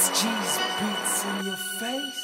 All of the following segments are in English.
SG's beats in your face.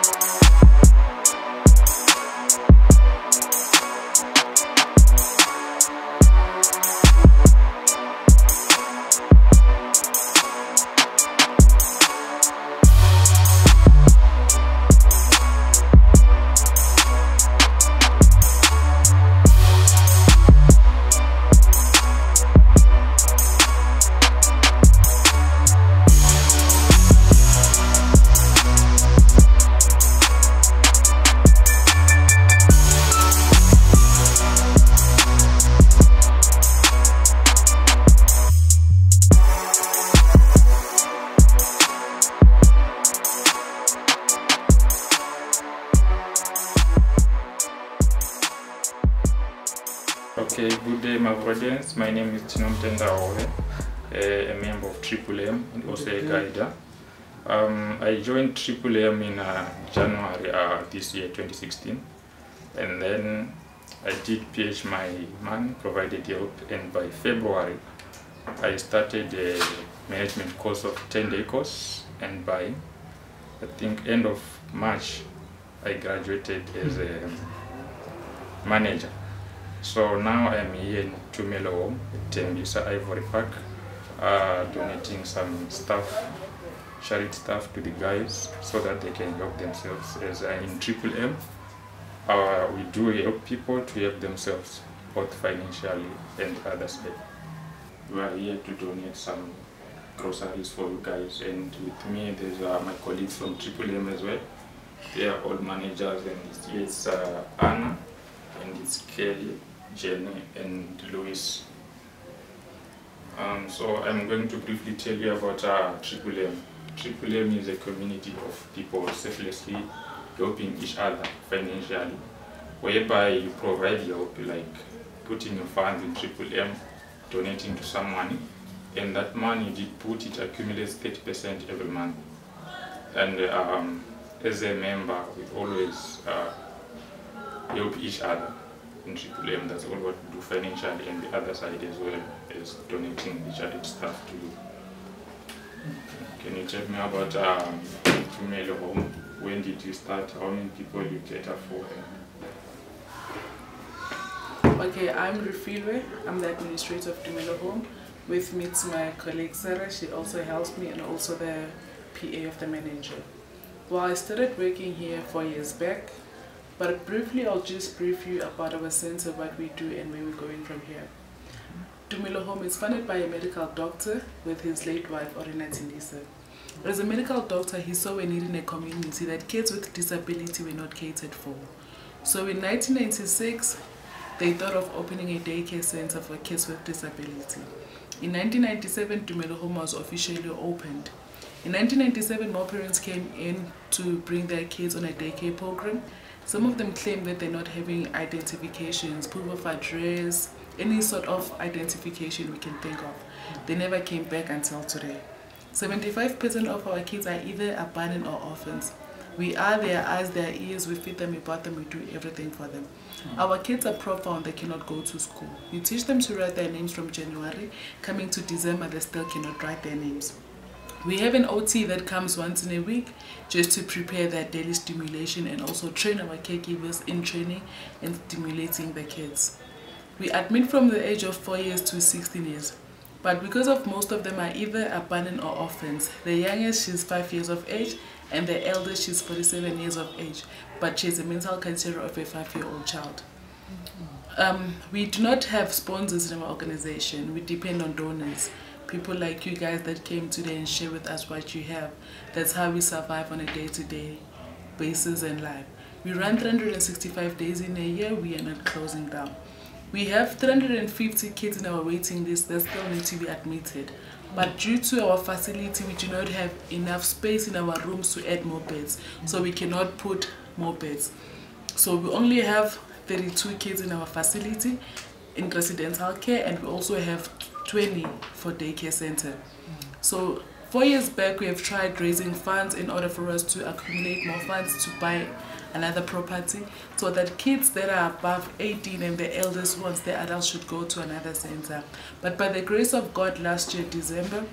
Okay, good day my audience. My name is Chinomtenda Awe, a member of Triple M and also a guider. I joined Triple M in January this year, 2016, and then I did PH my money, provided help, and by February I started a management course of 10-day course, and by I think end of March I graduated as a manager. So now I'm here in Tumelo Home at Tembisa Ivory Park, donating some stuff, charity stuff to the guys so that they can help themselves. As in Triple M, we do help people to help themselves, both financially and other side. We are here to donate some groceries for you guys, and with me there's my colleagues from Triple M as well. They are all managers, and it's Anna, and it's Kelly, Jenny, and Louis. So I'm going to briefly tell you about Triple M. Triple M is a community of people selflessly helping each other financially, whereby you provide help, like putting your funds in Triple M, donating to someone, and that money did put it accumulates 30% every month. And as a member, we always help each other. In Triple M, that's all what we do financially, and the other side as well is donating the charity stuff to you. Can you tell me about Tumelo Home? When did you start? How many people you cater for? Okay, I'm Rufilwe. I'm the administrator of Tumelo Home. With me is my colleague Sarah. She also helps me, and also the PA of the manager. Well, I started working here 4 years back. But briefly, I'll just brief you about our center, what we do and where we're going from here. Tumelo Home is funded by a medical doctor with his late wife, Orina Tindisa. As a medical doctor, he saw a need in a community that kids with disability were not catered for. So in 1996, they thought of opening a daycare center for kids with disability. In 1997, Tumelo Home was officially opened. In 1997, more parents came in to bring their kids on a daycare program. Some of them claim that they're not having identifications, proof of address, any sort of identification we can think of. They never came back until today. 75% of our kids are either abandoned or orphans. We are their eyes, their ears, we feed them, we bath them, we do everything for them. Our kids are profound, they cannot go to school. You teach them to write their names from January, coming to December, they still cannot write their names. We have an OT that comes once in a week just to prepare their daily stimulation and also train our caregivers in training and stimulating the kids. We admit from the age of 4 years to 16 years. But because of most of them are either abandoned or orphans, the youngest, she's 5 years of age, and the eldest, she's 47 years of age, but she's a mental criteria of a 5-year-old child. We do not have sponsors in our organization. We depend on donors. People like you guys that came today and share with us what you have. That's how we survive on a day-to-day basis in life. We run 365 days in a year. We are not closing down. We have 350 kids in our waiting list that still need to be admitted. But due to our facility, we do not have enough space in our rooms to add more beds. So we cannot put more beds. So we only have 32 kids in our facility in residential care, and we also have 20 for daycare center. So 4 years back, we have tried raising funds in order for us to accumulate more funds to buy another property, so that kids that are above 18 and the eldest ones, the adults, should go to another center. But by the grace of God, last year, December,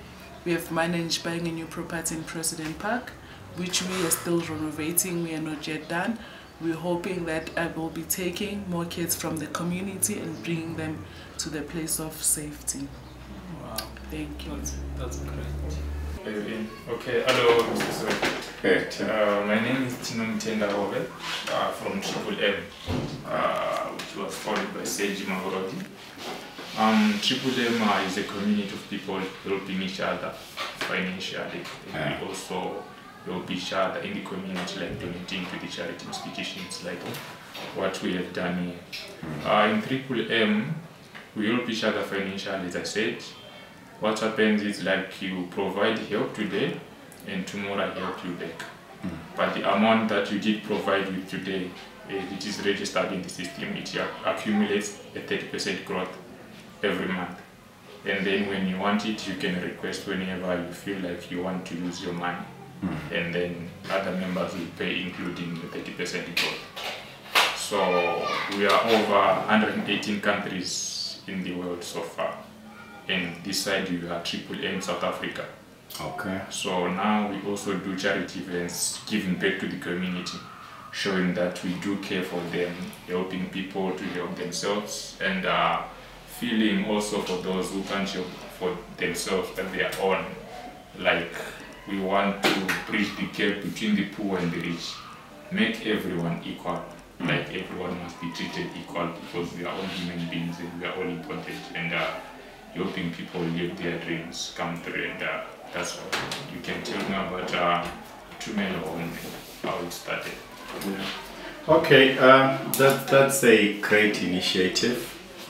We have managed buying a new property in President Park, which we are still renovating. We are not yet done. We're hoping that I will be taking more kids from the community and bringing them to the place of safety. Wow. Thank you. That's great. Okay, hello, Mr. Soy. My name is Nomtenda Ove from Triple M, which was founded by Seiji Mahorodi. Triple M is a community of people helping each other financially. And we also help each other in the community, like donating to the charity institutions, like what we have done here. In Triple M, we help each other financially, as I said. What happens is like you provide help today and tomorrow I help you back. But the amount that you did provide with today, it is registered in the system. It accumulates a 30% growth every month. And then when you want it, you can request whenever you feel like you want to use your money. And then other members will pay, including the 30% growth. So we are over 118 countries in the world so far. And this side you have Triple M South Africa. Okay. So now we also do charity events, giving back to the community, showing that we do care for them, helping people to help themselves, and feeling also for those who can't help for themselves that they are on. Like, we want to bridge the gap between the poor and the rich, make everyone equal. Like, everyone must be treated equal because we are all human beings and we are all important. And helping people live their dreams come through, and that's what you can tell me about Tumelo and how it started. Okay, that's a great initiative.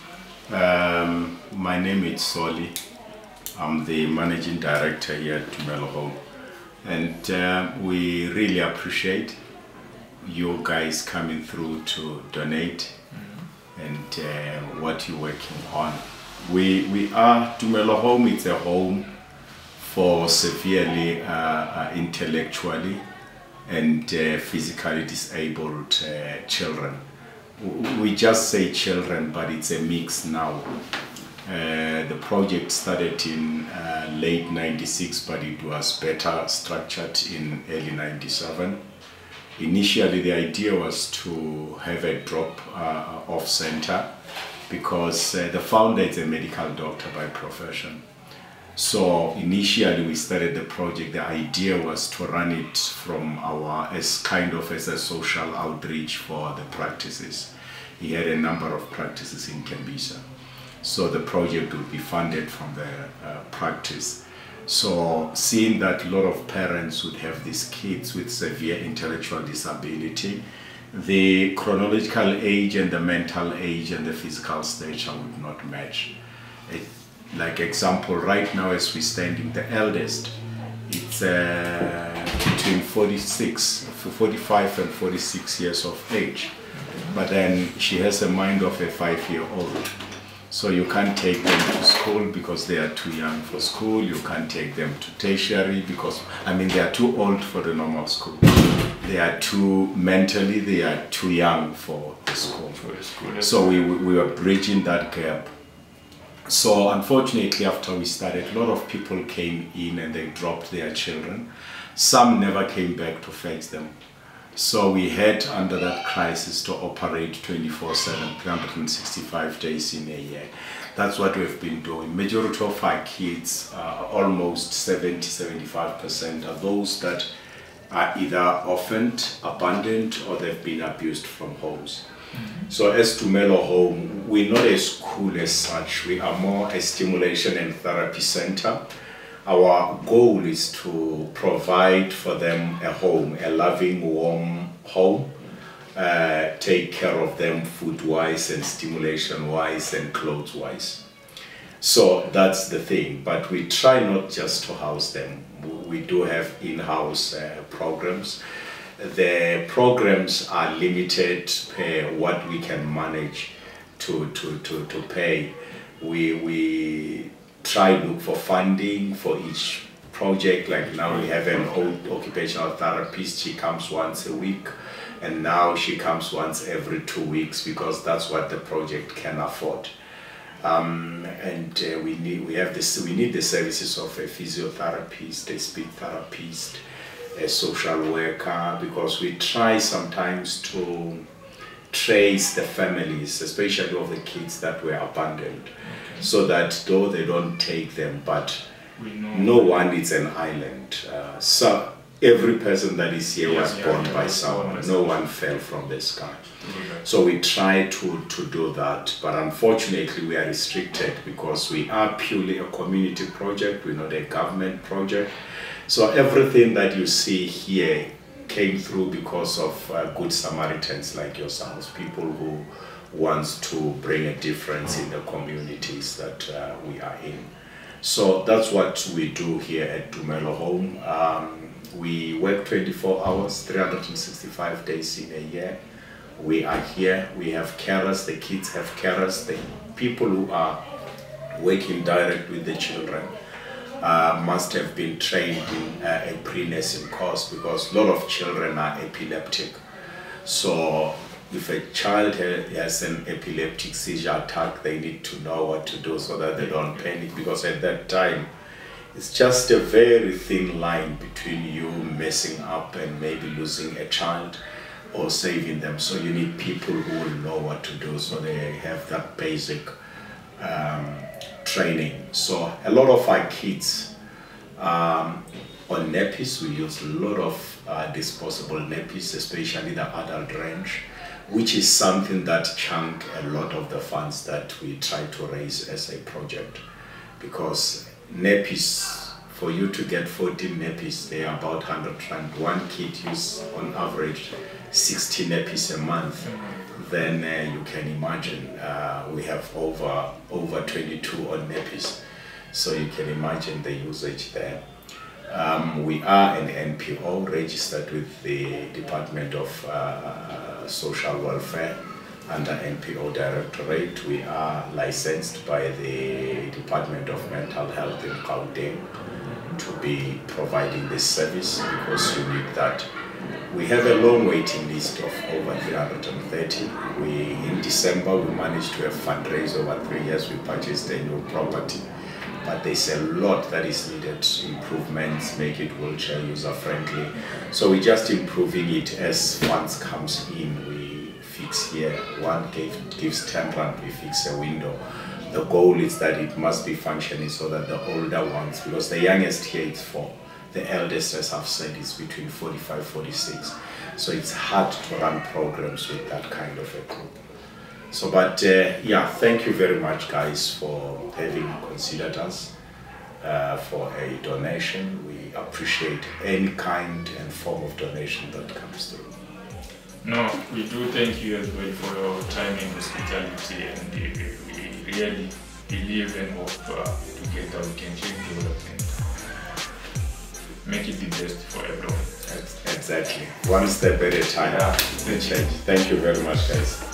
My name is Soli. I'm the managing director here at Tumelo Home, and we really appreciate you guys coming through to donate and what you're working on. We are Tumelo Home. It's a home for severely intellectually and physically disabled children. We just say children, but it's a mix now. The project started in late '96, but it was better structured in early '97. Initially, the idea was to have a drop-off center, because the founder is a medical doctor by profession. So initially we started the project. The idea was to run it from as a social outreach for the practices. He had a number of practices in Tembisa. So the project would be funded from the practice. So seeing that a lot of parents would have these kids with severe intellectual disability, the chronological age and the mental age and the physical stature would not match. Like example, right now as we're standing, the eldest, it's between 45 and 46 years of age. But then she has a mind of a 5-year-old. So you can't take them to school because they are too young for school. You can't take them to tertiary because, they are too old for the normal school. They are mentally, they are too young for the school. So we were bridging that gap. So unfortunately, after we started, a lot of people came in and they dropped their children. Some never came back to fetch them. So we had, under that crisis, to operate 24/7, 365 days in a year. That's what we've been doing. Majority of our kids, almost 70–75%, are those that are either orphaned, abandoned, or they've been abused from homes. So as Tumelo Home, we're not a school as such. We are more a stimulation and therapy center. Our goal is to provide for them a home, a loving, warm home, take care of them food-wise and stimulation-wise and clothes-wise. So that's the thing, but we try not just to house them. We do have in-house programs. The programs are limited per what we can manage to pay. We try to look for funding for each project. Like now we have an old occupational therapist. She comes once a week, and now she comes once every 2 weeks because that's what the project can afford. We need the services of a physiotherapist, a speech therapist, a social worker, because we try sometimes to trace the families, especially of the kids that were abandoned, so that though they don't take them, but no one is an island. So every person that is here was born by someone. No one fell from the sky. So we try to do that, but unfortunately we are restricted because we are purely a community project. We're not a government project. So everything that you see here came through because of good Samaritans like yourselves, people who wants to bring a difference in the communities that we are in. So that's what we do here at Tumelo Home. We work 24 hours, 365 days in a year. We are here, we have carers, the kids have carers, the people who are working direct with the children must have been trained in a pre-nursing course, because a lot of children are epileptic. So if a child has an epileptic seizure attack, they need to know what to do so that they don't panic, because at that time it's just a very thin line between you messing up and maybe losing a child or saving them. So you need people who will know what to do, so they have that basic training. So a lot of our kids on nappies, we use a lot of disposable nappies, especially the adult range, which is something that chunk a lot of the funds that we try to raise as a project. Because nappies, for you to get 14 nappies, they are about 100 rand. One kid uses on average 60 nappies a month. Then you can imagine we have over 22 on nappies. So you can imagine the usage there. We are an NPO registered with the Department of Social Welfare under NPO Directorate. We are licensed by the Department of Mental Health in Gauteng to be providing this service, because you need that. We have a long waiting list of over 330. In December, we managed to have fundraised over 3 years. We purchased a new property, but there's a lot that is needed. Improvements, make it wheelchair user friendly. So we're just improving it as funds comes in. We fix here, one gives 10 rand, we fix a window. The goal is that it must be functioning so that the older ones, because the youngest here is 4. The eldest, as I've said, is between 45, 46. So it's hard to run programs with that kind of a group. So, but yeah, thank you very much, guys, for having considered us for a donation. We appreciate any kind and form of donation that comes through. No, we do thank you as well for your time and hospitality, and we really believe and hope together we can change the world and make it the best for everyone. Exactly. One step at a time. Yeah. The change. Thank you very much, guys.